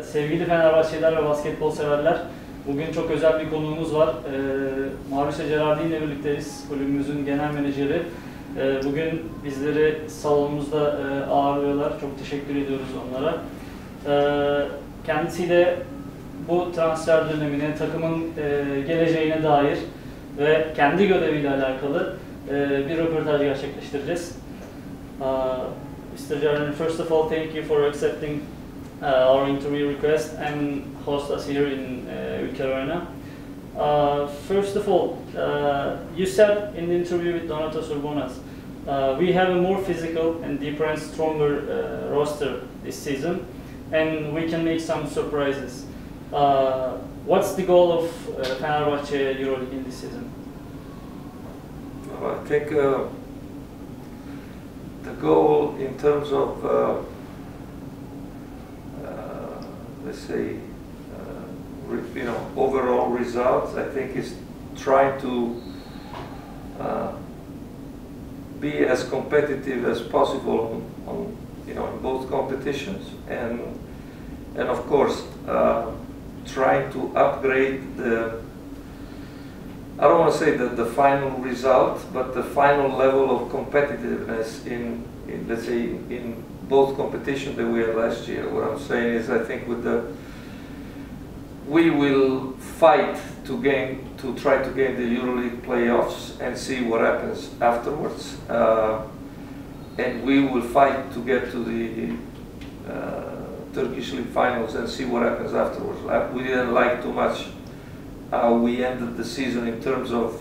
Sevgili Fenerbahçeliler ve basketbol severler, bugün çok özel bir konuğumuz var. Mauricio Gerardini ile birlikteyiz, kulübümüzün genel menajeri. Bugün bizleri salonumuzda ağırlıyorlar. Çok teşekkür ediyoruz onlara. Kendisiyle bu transfer dönemine, takımın geleceğine dair ve kendi göreviyle alakalı bir röportaj gerçekleştireceğiz. Mr. Gerardini, first of all, thank you for accepting our interview request and host us here in Ülker Arena. First of all, you said in the interview with Donato Surbonas, we have a more physical and deeper and stronger roster this season, and we can make some surprises. What's the goal of Fenerbahçe EuroLeague in this season? I think the goal in terms of let's say overall results, I think is trying to be as competitive as possible on in both competitions, and of course trying to upgrade the, I don't want to say that the final result, but the final level of competitiveness in let's say in both competitions that we had last year. What I'm saying is, I think we will fight to try to gain the EuroLeague playoffs and see what happens afterwards, and we will fight to get to the Turkish League finals and see what happens afterwards. We didn't like too much how we ended the season in terms of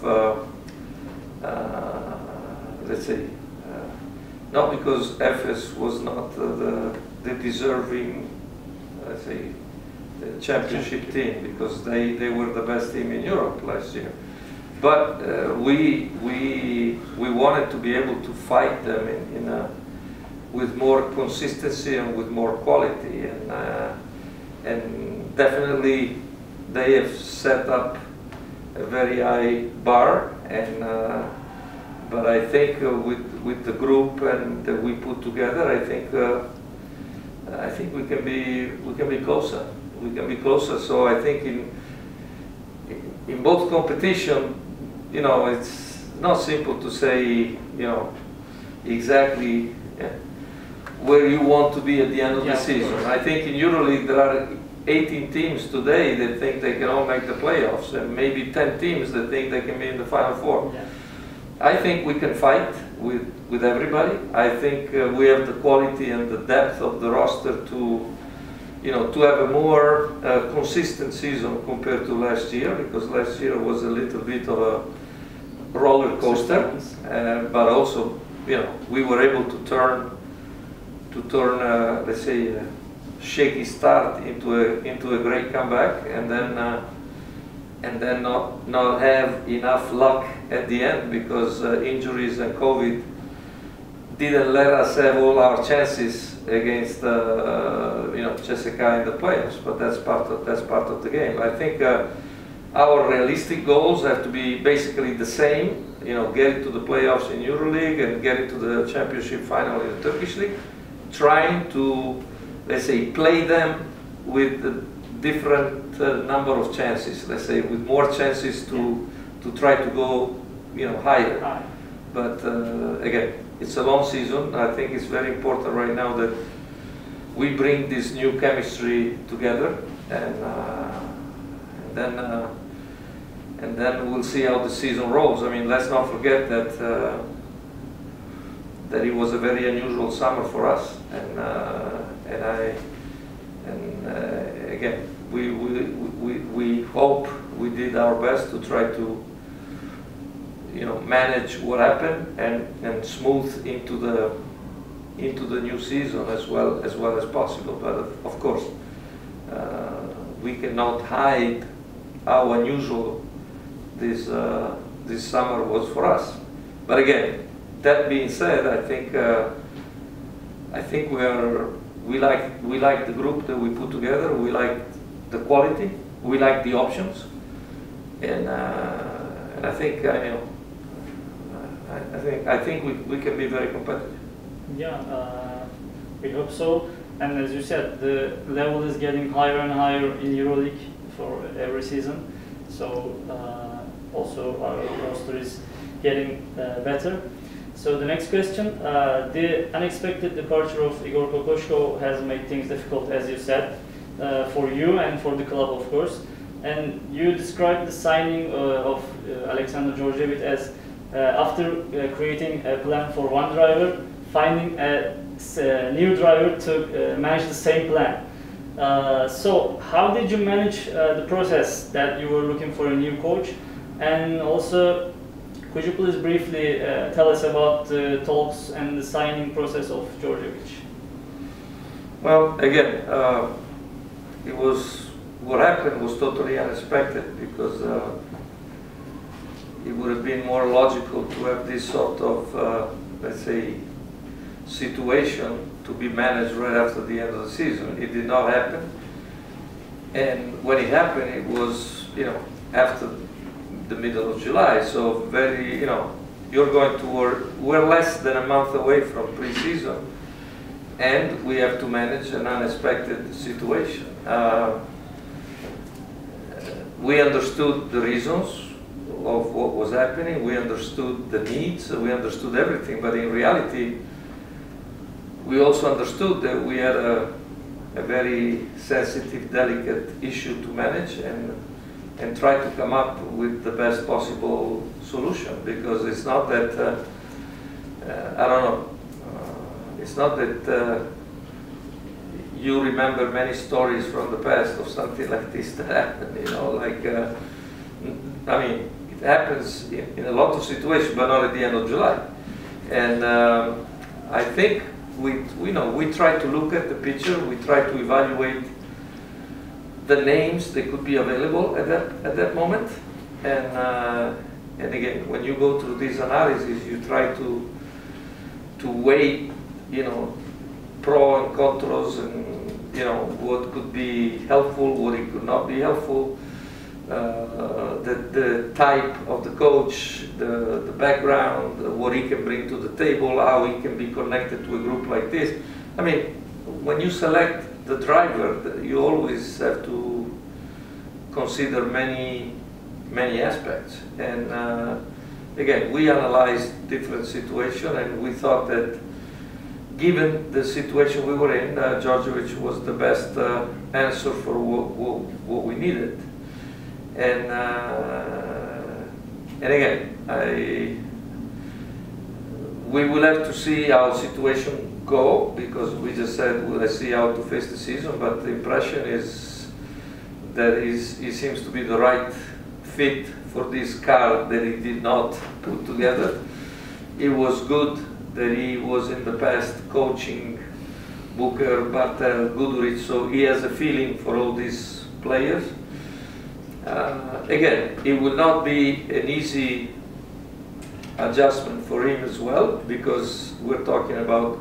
let's say not because Efes was not the deserving, let's say, the championship team, because they were the best team in Europe last year, but we wanted to be able to fight them with more consistency and with more quality, and definitely they have set up a very high bar, and but I think with the group and that we put together, I think we can be closer. We can be closer. So I think in both competition, it's not simple to say exactly where you want to be at the end of the season. I think in EuroLeague there are 18 teams today that think they can all make the playoffs, and maybe 10 teams that think they can be in the Final Four. Yeah. I think we can fight with everybody. I think we have the quality and the depth of the roster to have a more consistent season compared to last year, because last year was a little bit of a roller coaster, but also we were able to turn let's say a shaky start into a great comeback, and then not have enough luck at the end, because injuries and COVID didn't let us have all our chances against CSKA in the playoffs. But that's part of the game. I think our realistic goals have to be basically the same. Get into the playoffs in EuroLeague and get into the championship final in the Turkish League. Trying to, let's say, play them with a different number of chances. Let's say with more chances to try to go higher. But again, it's a long season. I think it's very important right now that we bring this new chemistry together, and then we'll see how the season rolls. I mean, let's not forget that it was a very unusual summer for us, and again, we hope we did our best to try to manage what happened and smooth into the new season as well as possible. But of course, we cannot hide how unusual this summer was for us. But again, that being said, I think we like the group that we put together. We like the quality. We like the options, and I think I think we can be very competitive. Yeah, we hope so. and as you said, the level is getting higher and higher in EuroLeague for every season. So also our roster is getting better. So the next question, the unexpected departure of Igor Kokoschko has made things difficult, as you said, for you and for the club, of course. And you described the signing of Alexander Djordjevic as after creating a plan for one driver, finding a new driver to manage the same plan. So how did you manage the process that you were looking for a new coach? And also, could you please briefly tell us about the talks and the signing process of Djordjevic? Well, again, what happened was totally unexpected, because it would have been more logical to have this sort of, let's say, situation to be managed right after the end of the season. It did not happen, and when it happened, it was, after the middle of July. So very, you're going to work. We're less than a month away from pre-season, and we have to manage an unexpected situation. We understood the reasons of what was happening. We understood the needs. We understood everything. But in reality, we also understood that we had a very sensitive, delicate issue to manage, and try to come up with the best possible solution. Because it's not that, I don't know, it's not that you remember many stories from the past of something like this that happened, I mean, it happens in a lot of situations, but not at the end of July. And I think we try to look at the picture, we try to evaluate the names that could be available at that moment, and again, when you go through this analysis, you try to weigh, pro and contras, and what could be helpful, what it could not be helpful, the type of the coach, the background, what he can bring to the table, how he can be connected to a group like this. I mean, when you select the driver, you always have to consider many aspects. And again, we analyzed different situations, and we thought that given the situation we were in, Djordjevic was the best answer for what we needed. And again, we will have to see how situation go, because we just said, well, let's see how to face the season, but the impression is that he seems to be the right fit for this car that he did not put together. It was good that he was in the past coaching Booker, Bartel, Guduric, so he has a feeling for all these players. Again, it will not be an easy adjustment for him as well, because we're talking about,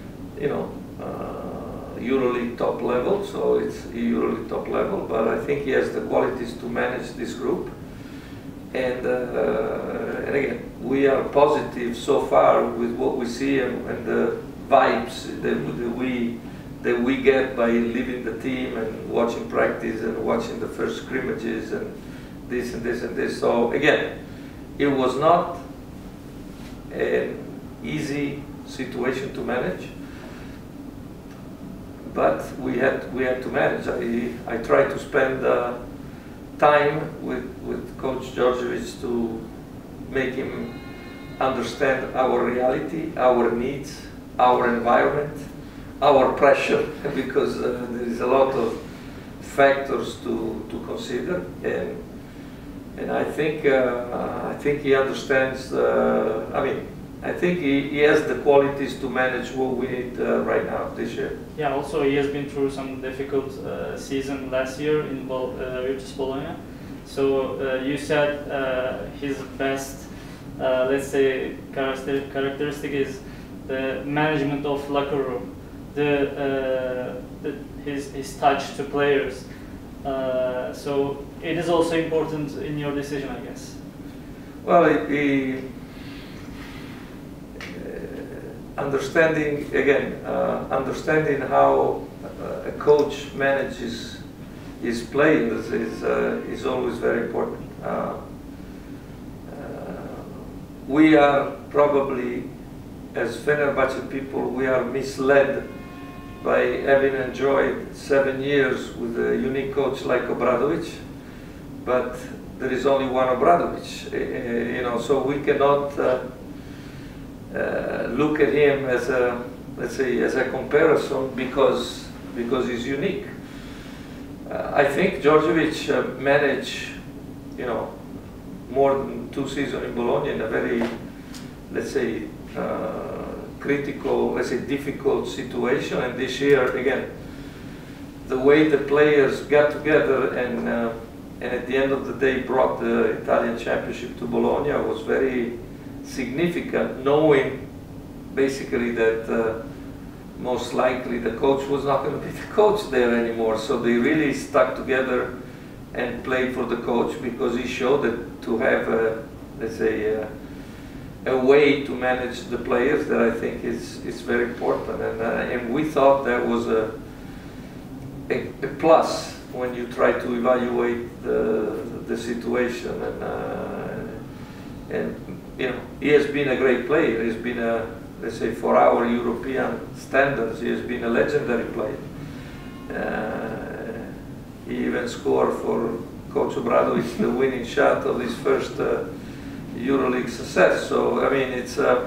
EuroLeague top level, so it's EuroLeague top level, but I think he has the qualities to manage this group. And again, we are positive so far with what we see and the vibes that we get by leaving the team and watching practice and watching the first scrimmages and this and this and this. So again, it was not an easy situation to manage, but we had to manage. I tried to spend time with Coach Djordjevic to make him understand our reality, our needs, our environment, our pressure, because there is a lot of factors to consider, and I think he understands. I think he has the qualities to manage what we need right now this year. Yeah. Also, he has been through some difficult season last year in Virtus Bologna. So you said his best, let's say, characteristic is the management of locker room, his touch to players. So it is also important in your decision, I guess. Well, understanding again, understanding how a coach manages his play is always very important. We are probably, as Fenerbahce people, we are misled by having enjoyed 7 years with a unique coach like Obradovic, but there is only one Obradovic, you know, so we cannot look at him as a, let's say, as a comparison because he's unique. I think Djordjevic managed, you know, more than 2 seasons in Bologna in a very, let's say, critical, let's say, difficult situation. And this year, again, the way the players got together and at the end of the day brought the Italian championship to Bologna was very significant, knowing basically that most likely the coach was not going to be the coach there anymore. So they really stuck together and played for the coach because he showed that to have, let's say, a way to manage the players that I think is very important. And we thought that was a plus when you try to evaluate the situation. And you know, he has been a great player. He's been a, let's say, for our European standards, he has been a legendary player. He even scored for Coach Obradovic the winning shot of his first EuroLeague success. So I mean,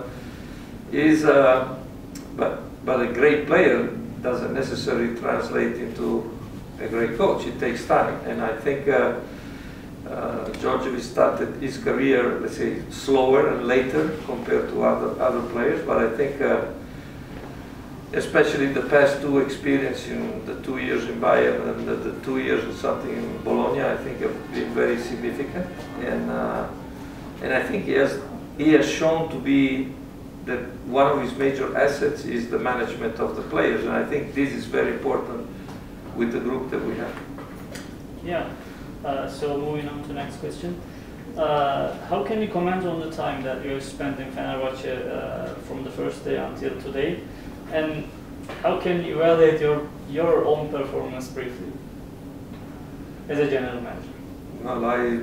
but a great player doesn't necessarily translate into a great coach. It takes time, and I think Djordjevic started his career, let's say, slower and later compared to other players. But I think, especially the past 2 experiences, in the 2 years in Bayern and the 2 years or something in Bologna, I think have been very significant. And I think he has shown to be that one of his major assets is the management of the players, and I think this is very important with the group that we have. Yeah. So moving on to the next question. How can you comment on the time that you have spent in Fenerbahce from the first day until today, and how can you evaluate your own performance briefly as a general manager? Well,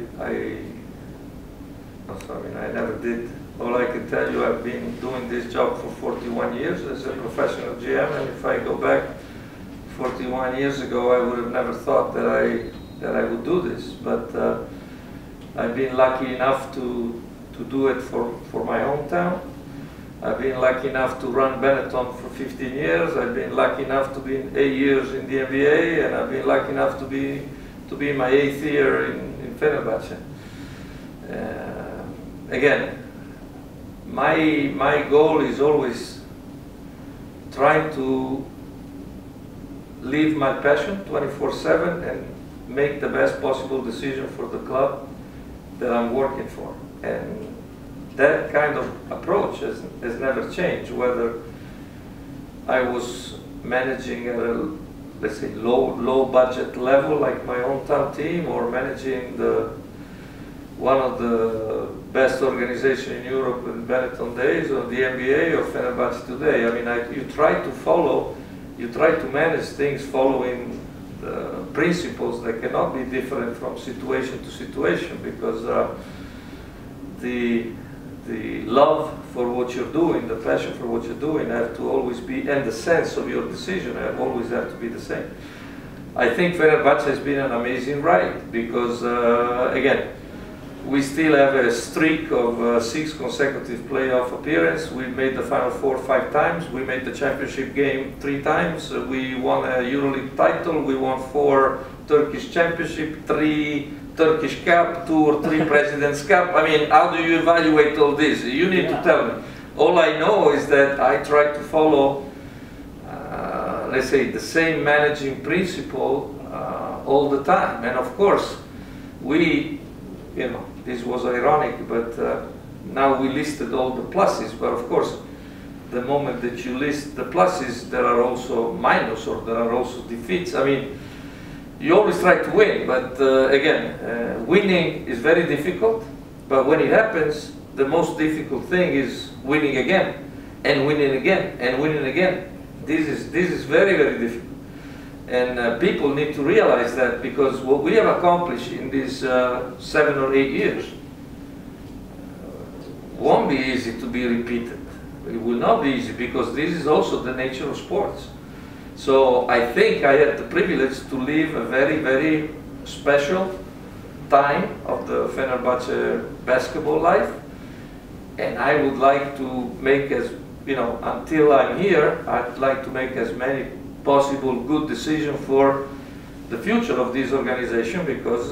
I never did. All I can tell you, I've been doing this job for 41 years as a professional GM, and if I go back 41 years ago, I would have never thought that I would do this. But I've been lucky enough to do it for my hometown. I've been lucky enough to run Benetton for 15 years. I've been lucky enough to be 8 years in the NBA, and I've been lucky enough to be in my 8th year in Fenerbahce. Again, my goal is always trying to live my passion 24/7 and make the best possible decision for the club that I'm working for. And that kind of approach has never changed, whether I was managing at a, let's say, low budget level like my hometown team, or managing one of the best organizations in Europe in Benetton days, or the NBA, or Fenerbahce today. I mean, you try to manage things following the principles that cannot be different from situation to situation, because the love for what you're doing, the passion for what you're doing have to always be, and the sense of your decision always have to be the same. I think Fenerbahce has been an amazing ride because, again, we still have a streak of 6 consecutive playoff appearances. We made the Final Four 5 times. We made the championship game 3 times. We won a EuroLeague title. We won 4 Turkish championship, 3 Turkish Cup, 2 or 3 President's Cup. I mean, how do you evaluate all this? You need to tell me. All I know is that I try to follow, let's say, the same managing principle all the time. And of course, you know, this was ironic, but now we listed all the pluses. But of course, the moment that you list the pluses, there are also minus, or there are also defeats. I mean, you always try to win, but again, winning is very difficult. But when it happens, the most difficult thing is winning again. and winning again and winning again. This is very, very difficult. And people need to realize that, because what we have accomplished in these 7 or 8 years won't be easy to be repeated. It will not be easy, because this is also the nature of sports. So I think I had the privilege to live a very, very special time of the Fenerbahce basketball life. And I would like to make until I'm here, I'd like to make as many possible good decisions for the future of this organization, because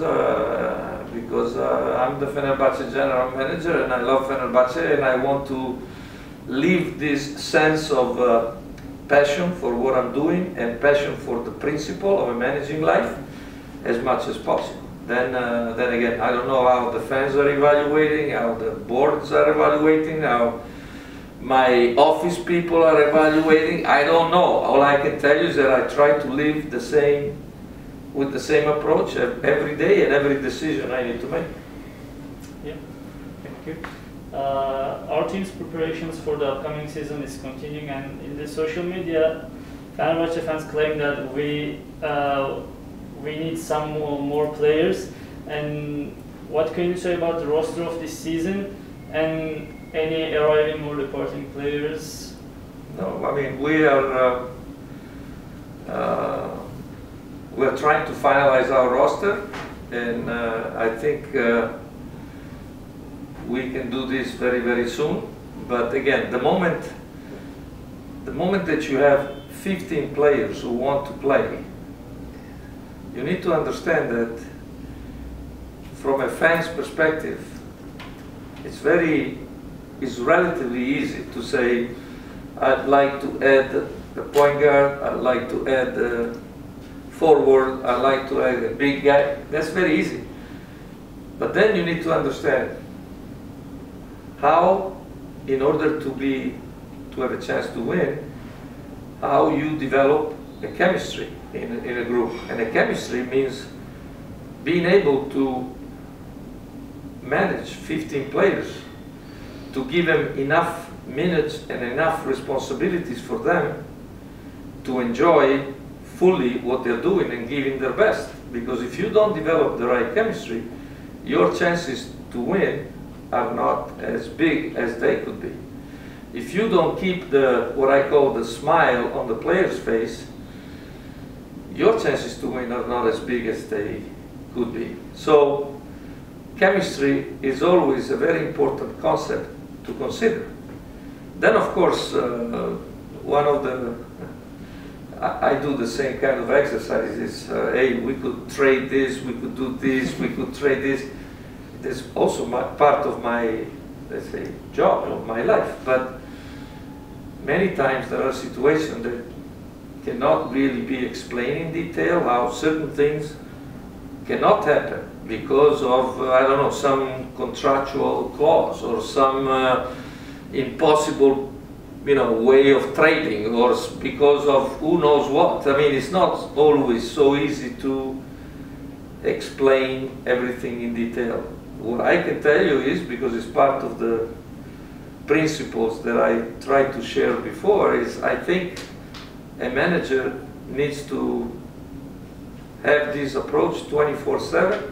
I'm the Fenerbahce general manager and I love Fenerbahce, and I want to leave this sense of passion for what I'm doing and passion for the principle of managing life as much as possible. Then again, I don't know how the fans are evaluating, how the boards are evaluating, how my office people are evaluating. I don't know. All I can tell you is that I try to live with the same approach every day and every decision I need to make. Yeah, thank you. Our team's preparations for the upcoming season is continuing, and in the social media, Fenerbahce fans claim that we need some more players. And what can you say about the roster of this season and any arriving or departing players? No, I mean, we are trying to finalize our roster, and I think we can do this very, very soon. But again, the moment that you have 15 players who want to play, you need to understand that from a fan's perspective, it's relatively easy to say, I'd like to add a point guard, I'd like to add a forward, I'd like to add a big guy. That's very easy. But then you need to understand how, in order to have a chance to win, how you develop a chemistry in a group. And a chemistry means being able to manage 15 players, to give them enough minutes and enough responsibilities for them to enjoy fully what they're doing and giving their best. Because if you don't develop the right chemistry, your chances to win are not as big as they could be. If you don't keep what I call the smile on the player's face, your chances to win are not as big as they could be. So chemistry is always a very important concept to consider. Then of course, I do the same kind of exercises. Hey, we could trade this, we could do this, we could trade this. It's also part of my, let's say, job, of my life. But many times there are situations that cannot really be explained in detail, how certain things cannot happen because of, I don't know, some contractual clause or some impossible, way of trading, or because of who knows what. I mean, it's not always so easy to explain everything in detail. What I can tell you is, because it's part of the principles that I tried to share before, is I think a manager needs to have this approach 24/7,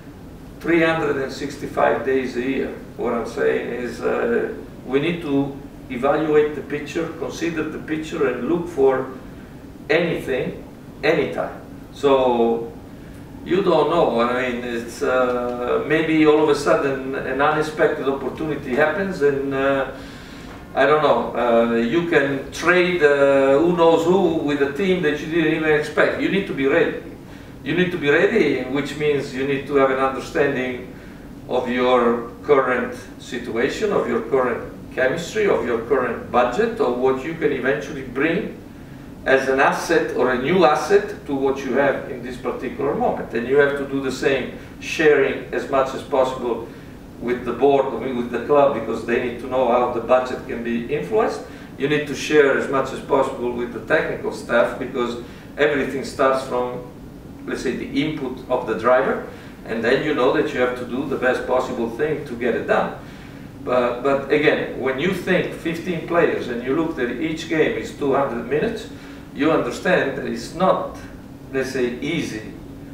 365 days a year. What I'm saying is we need to evaluate the picture, consider the picture, and look for anything, anytime. So you don't know. I mean, it's maybe all of a sudden an unexpected opportunity happens, and I don't know. You can trade who knows who with a team that you didn't even expect. You need to be ready. You need to be ready, which means you need to have an understanding of your current situation, of your current chemistry, of your current budget, of what you can eventually bring as an asset or a new asset to what you have in this particular moment. And you have to do the same, sharing as much as possible with the board, with the club, because they need to know how the budget can be influenced. You need to share as much as possible with the technical staff, because everything starts from, let's say, the input of the driver, and then you know that you have to do the best possible thing to get it done. But again, when you think 15 players and you look that each game is 200 minutes, you understand that it's not, let's say, easy,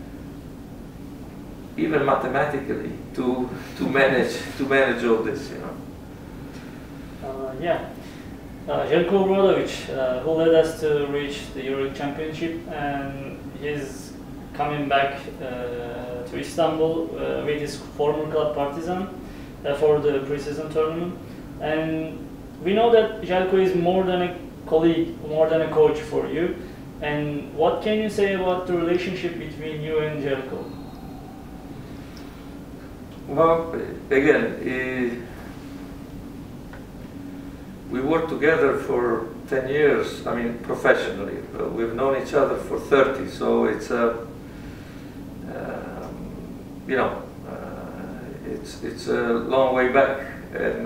even mathematically, to manage all this, you know. Yeah. Željko Obradović, who led us to reach the Euro Championship, and he's coming back to Istanbul with his former club Partizan for the pre-season tournament. And we know that Željko is more than a colleague, more than a coach for you. And what can you say about the relationship between you and Željko? Well, again, we worked together for 10 years, I mean, professionally. We've known each other for 30, so it's you know, it's a long way back. And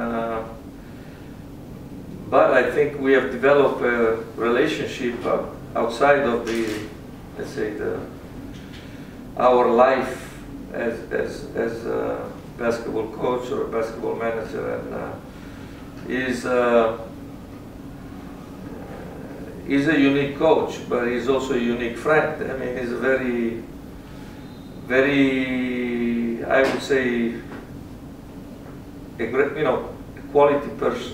but I think we have developed a relationship outside of the, let's say, our life as a basketball coach or a basketball manager, and he's a unique coach, but he's also a unique friend. I mean, he's a very, very, I would say, a great, you know, quality person.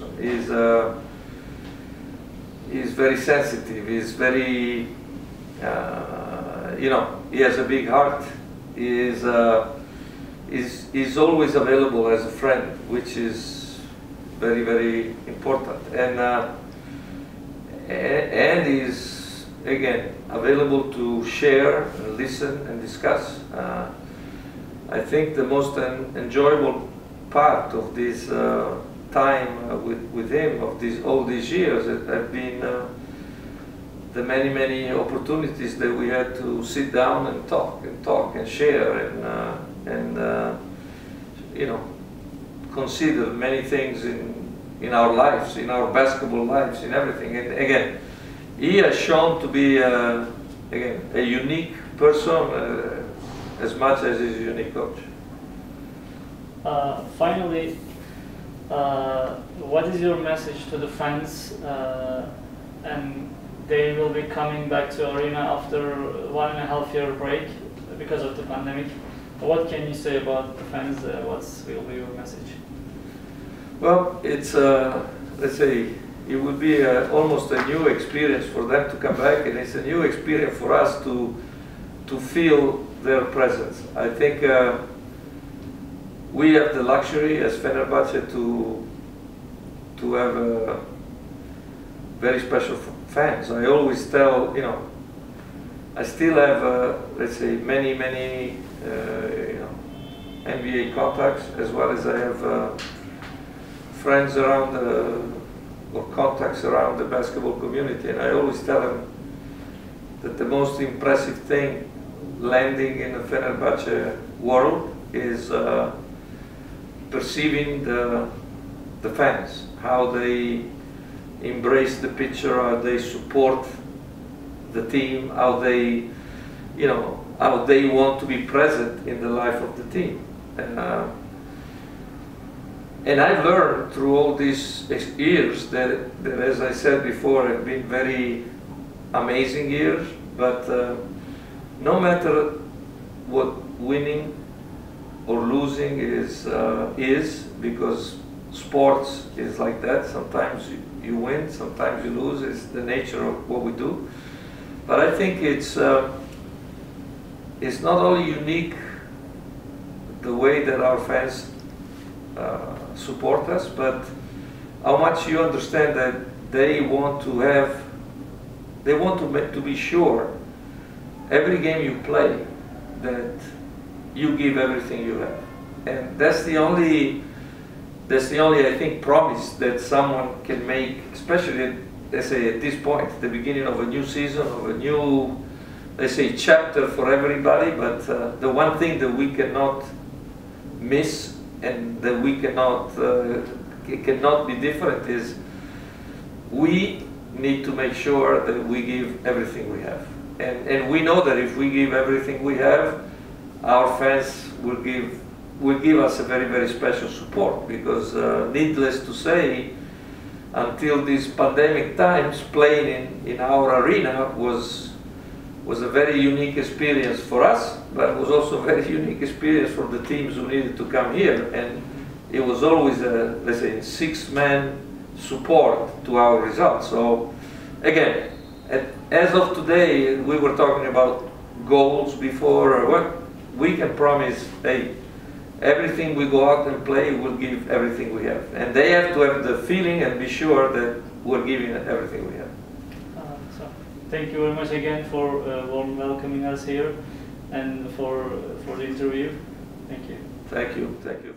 He's very sensitive. He's very, you know, he has a big heart. He's always available as a friend, which is very, very important. And he's, again, available to share and listen and discuss. I think the most enjoyable part of this time with him, of all these years, have been the many opportunities that we had to sit down and talk and share and you know, consider many things in our lives, in our basketball lives, in everything. And again, he has shown to be again a unique person as much as he's a unique coach. Finally, what is your message to the fans? And they will be coming back to Arena after 1.5 year break because of the pandemic. What can you say about the fans? What will be your message? Well, it's let's say it will be almost a new experience for them to come back, and it's a new experience for us to feel their presence. I think we have the luxury as Fenerbahce to have very special fans. I always tell, you know, I still have let's say many you know, NBA contacts, as well as I have friends around or contacts around the basketball community, and I always tell them that the most impressive thing landing in the Fenerbahce world is perceiving the fans, how they embrace the picture, how they support the team, how they, you know, how they want to be present in the life of the team. And I've learned through all these years that, as I said before, have been very amazing years, but no matter what winning or losing is because sports is like that. Sometimes you win, sometimes you lose. It's the nature of what we do. But I think it's not only unique the way that our fans support us, but how much you understand that they want to be sure every game you play that you give everything you have, and that's the only I think promise that someone can make, especially let's say at this point, the beginning of a new season, of a new, let's say, chapter for everybody. But the one thing that we cannot miss and that we cannot be different is we need to make sure that we give everything we have, and we know that if we give everything we have, our fans will give will give us a very, very special support, because needless to say, until these pandemic times, playing in our arena was a very unique experience for us, but it was also a very unique experience for the teams who needed to come here. And it was always a, let's say, 6-man support to our results. So again, as of today, we were talking about goals before. What we can promise, hey, everything we go out and play, we'll give everything we have. And they have to have the feeling and be sure that we're giving everything we have. So thank you very much again for warm welcoming us here and for the interview. Thank you. Thank you. Thank you.